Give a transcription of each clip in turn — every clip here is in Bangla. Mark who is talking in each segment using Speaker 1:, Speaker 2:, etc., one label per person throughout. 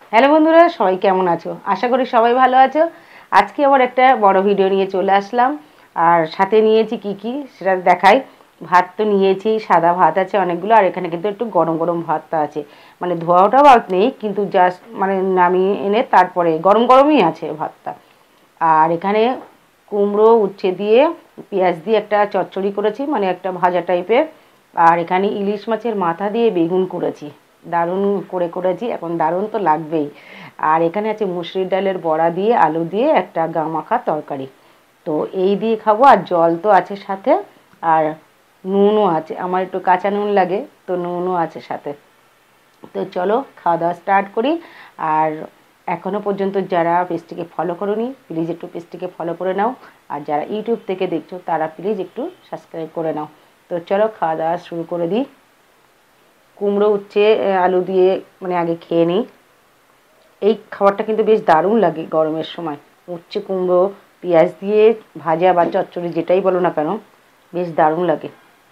Speaker 1: হ্যালো বন্ধুরা, সবাই কেমন আছো? আশা করি সবাই ভালো আছো। আজকে আবার একটা বড় ভিডিও নিয়ে চলে আসলাম। আর সাথে নিয়েছি কি সেটা দেখাই। ভাত তো নিয়েছি, সাদা ভাত আছে অনেকগুলো, আর এখানে কিন্তু একটু গরম গরম ভাতটা আছে। মানে ধোয়াটাও ভাত নেই, কিন্তু জাস্ট মানে নামিয়ে এনে তারপরে গরম গরমই আছে ভাতটা। আর এখানে কুমড়ো উচ্ছে দিয়ে পেঁয়াজ দিয়ে একটা চচ্চড়ি করেছি, মানে একটা ভাজা টাইপের। আর এখানে ইলিশ মাছের মাথা দিয়ে বেগুন করেছি, দারুণ করেছি, এখন দারুণ তো লাগবেই। আর এখানে আছে মুসুরির ডালের বড়া দিয়ে আলু দিয়ে একটা গা মাখা তরকারি। তো এই দিয়ে খাবো, আর জল তো আছে সাথে। আর নুনও আছে, আমার একটু কাঁচা নুন লাগে, তো নুনও আছে সাথে। তো চলো খাওয়া দাওয়া স্টার্ট করি। আর এখনও পর্যন্ত যারা পেজটিকে ফলো করোনি, প্লিজ একটু পেজটিকে ফলো করে নাও। আর যারা ইউটিউব থেকে দেখছো তারা প্লিজ একটু সাবস্ক্রাইব করে নাও। তো চলো খাওয়া দাওয়া শুরু করে দিই। কুমড়ো উচ্ছে আলু দিয়ে মানে আগে খেয়ে নিই। এই খাবারটা কিন্তু বেশ দারুণ লাগে গরমের সময়। উচ্ছে কুমড়ো পেঁয়াজ দিয়ে ভাজা বা চচ্চড়ি যেটাই বলো না কেন, বেশ দারুণ লাগে।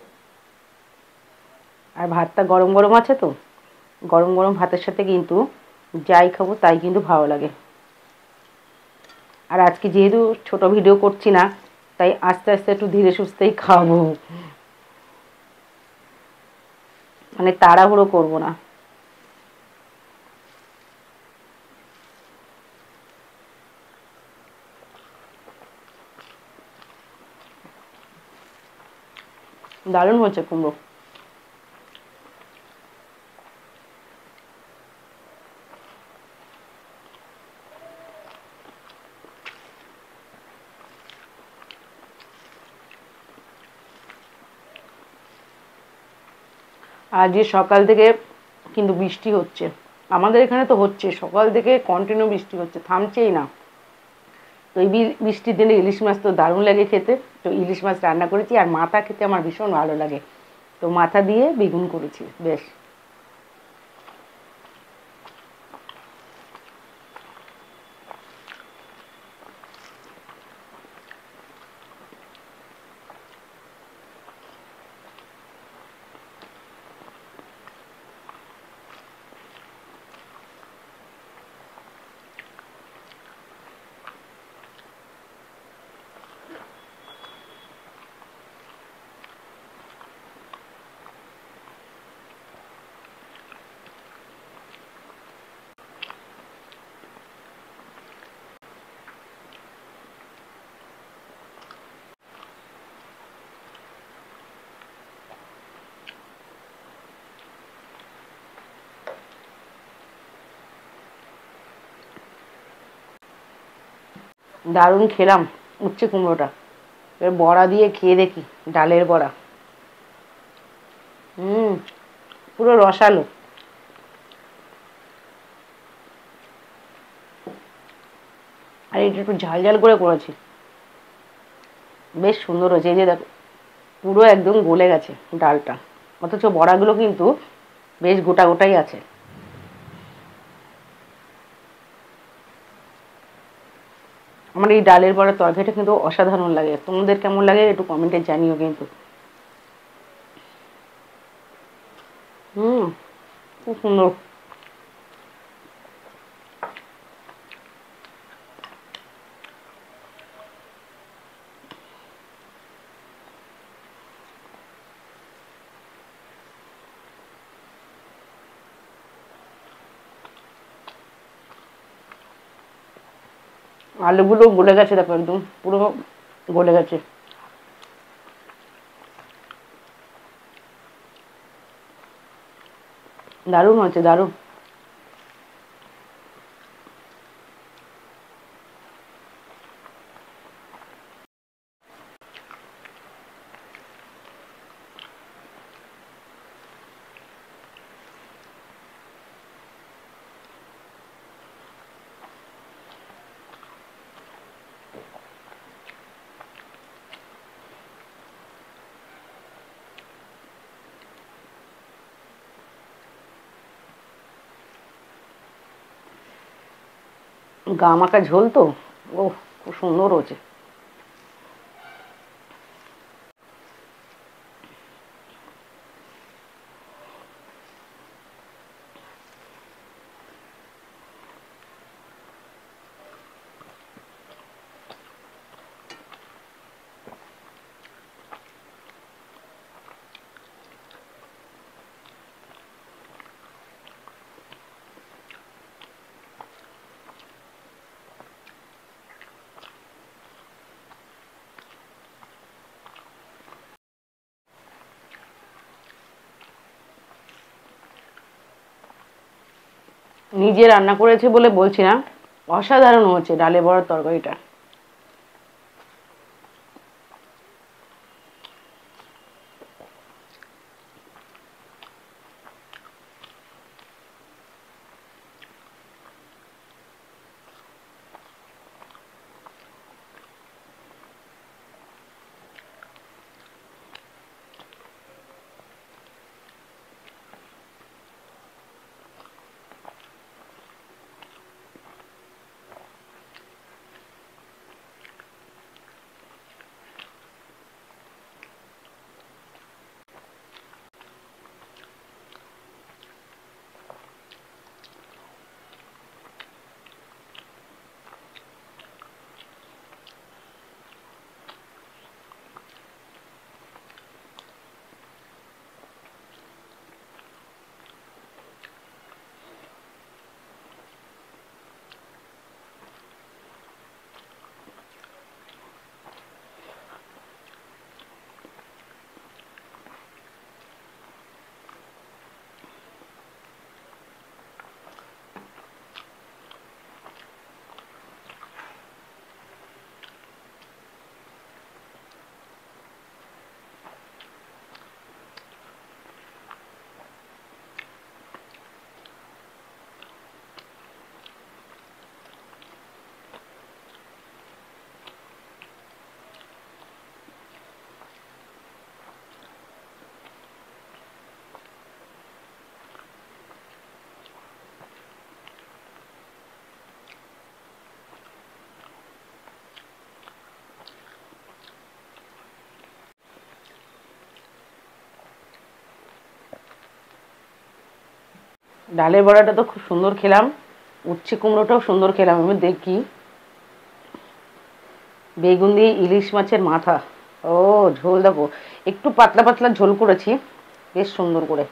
Speaker 1: আর ভাতটা গরম গরম আছে তো, গরম গরম ভাতের সাথে কিন্তু যাই খাবো তাই কিন্তু ভালো লাগে। আর আজকে যেহেতু ছোট ভিডিও করছি না, তাই আস্তে আস্তে একটু ধীরে সুস্থেই খাবো, মানে তাড়াহুড়ো করবো না। দারুণ হয়েছে কুমড়ো। আর যে সকাল থেকে কিন্তু বৃষ্টি হচ্ছে, আমাদের এখানে তো হচ্ছে সকাল থেকে কন্টিনিউ বৃষ্টি হচ্ছে, থামছেই না। তো এই বৃষ্টির দিনে ইলিশ মাছ তো দারুণ লাগে খেতে। তো ইলিশ মাছ রান্না করেছি, আর মাথা খেতে আমার ভীষণ ভালো লাগে। তো মাথা দিয়ে বেগুন করেছি বেশ। দারুণ খেলাম উচ্ছে কুমড়োটা। এবার বড়া দিয়ে খেয়ে দেখি, ডালের বড়া। হুম, পুরো রসালো। আর এটা একটু ঝাল ঝাল করে করেছি, বেশ সুন্দর হয়েছে। এই যে দেখো, পুরো একদম গলে গেছে ডালটা, অথচ বড়াগুলো কিন্তু বেশ গোটা গোটাই আছে। আমার এই ডালের বড়ার তরকারিটা কিন্তু অসাধারণ লাগে। তোমাদের কেমন লাগে একটু কমেন্টে জানিও কিন্তু। হুম, খুব সুন্দর। আলুগুলো গলে গেছে, দেখো একদম পুরো গলে গেছে। দারুণ হয়েছে, দারুণ। গা মাখা ঝোল তো, ও খুব সুন্দর হয়েছে। নিজে রান্না করেছে বলে বলছি না, অসাধারণ হচ্ছে ডালে বড়ার তরকারিটা। ডালের বড়াটা তো খুব সুন্দর খেলাম, উচ্ছে কুমড়োটাও সুন্দর খেলাম। আমি দেখি বেগুন দিয়ে ইলিশ মাছের মাথা, ও ঝোল দেখো, একটু পাতলা পাতলা ঝোল করেছি বেশ সুন্দর করে।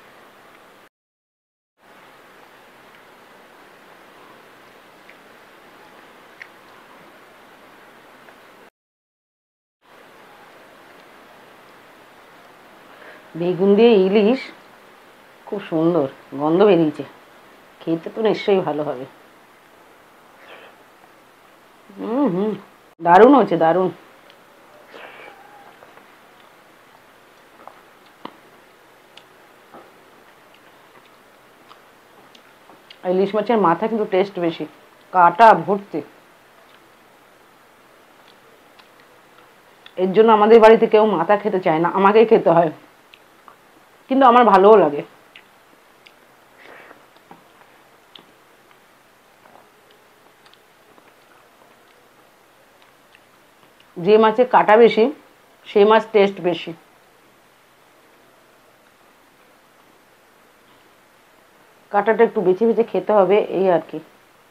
Speaker 1: বেগুন দিয়ে ইলিশ খুব সুন্দর গন্ধ বেরিয়েছে, খেতে তো নিশ্চয়ই ভালো হবে। হুম হুম, দারুণ হয়েছে, দারুণ। ইলিশ মাছের মাথা কিন্তু টেস্ট বেশি, কাটা ভর্তি। এর জন্য আমাদের বাড়িতে কেউ মাথা খেতে চায় না, আমাকেই খেতে হয়, কিন্তু আমার ভালোও লাগে। যে মাছে কাটা বেশি সেই মাছ টেস্ট বেশি। কাটাটা একটু বেছে বেছে খেতে হবে, এই আর কি।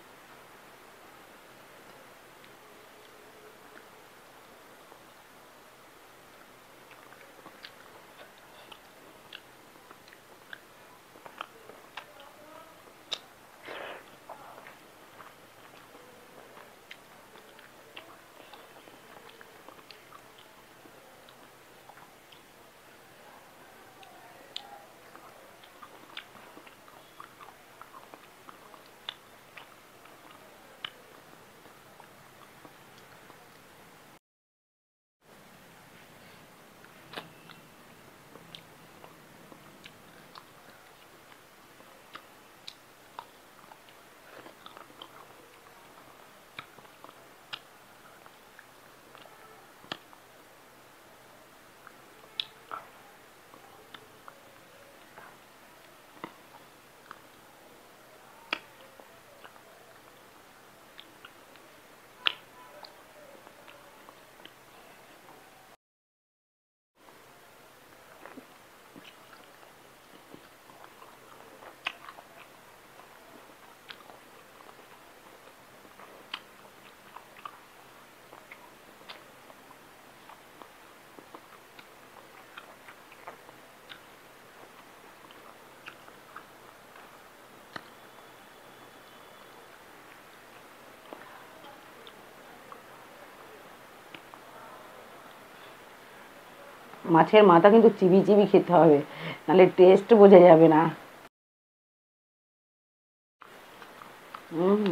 Speaker 1: মাছের মাথা কিন্তু চিবি চিবি খেতে হবে, নাহলে টেস্ট বোঝা যাবে না। হুম।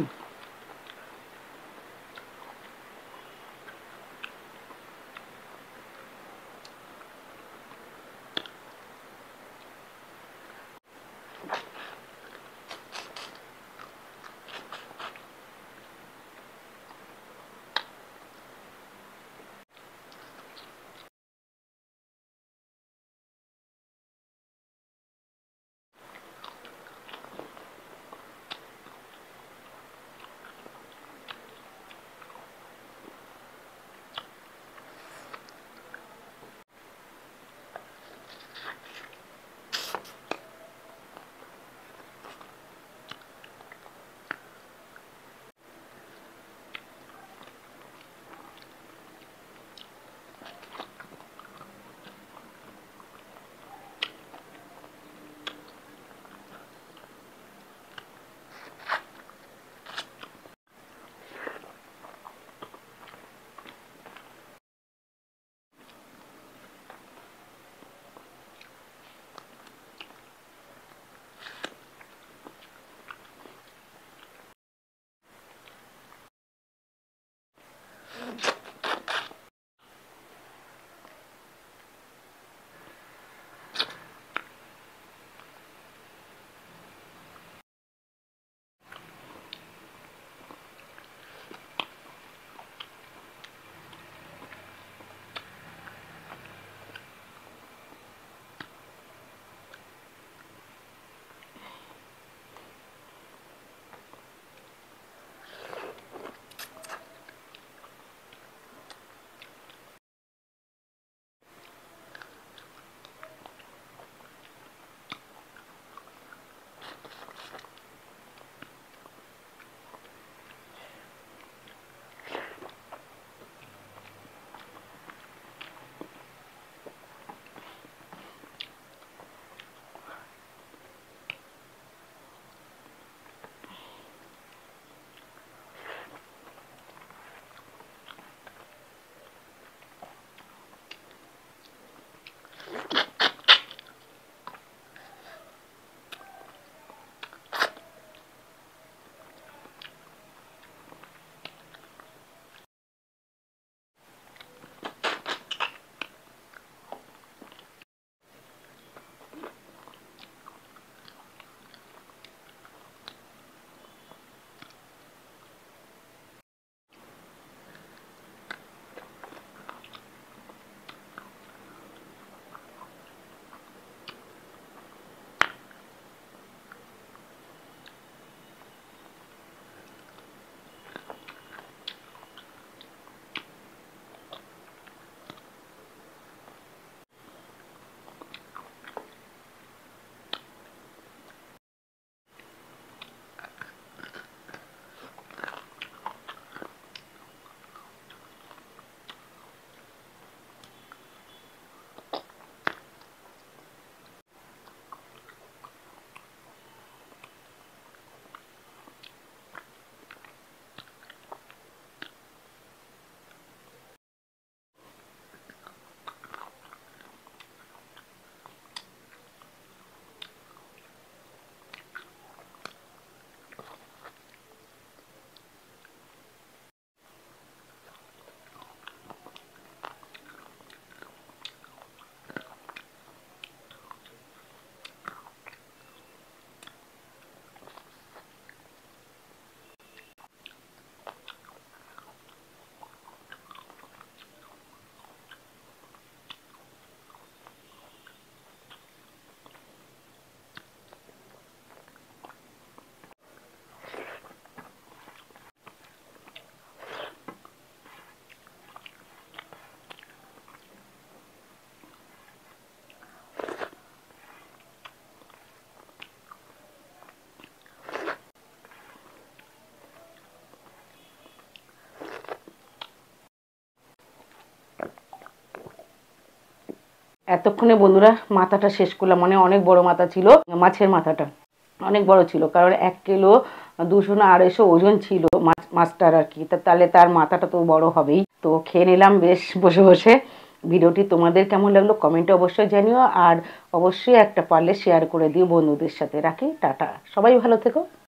Speaker 1: এতক্ষণে বন্ধুরা মাথাটা শেষ করলাম, মানে অনেক বড় মাথা ছিল, মাছের মাথাটা অনেক বড় ছিল, কারণ 1 কিলো 200 না 250 ওজন ছিল মাছটার আর কি। তাহলে তার মাথাটা তো বড় হবেই। তো খেয়ে নিলাম বেশ বসে বসে। ভিডিওটি তোমাদের কেমন লাগলো কমেন্টে অবশ্যই জানিও, আর অবশ্যই একটা পারলে শেয়ার করে দিও বন্ধুদের সাথে। রাখি, টাটা, সবাই ভালো থেকো।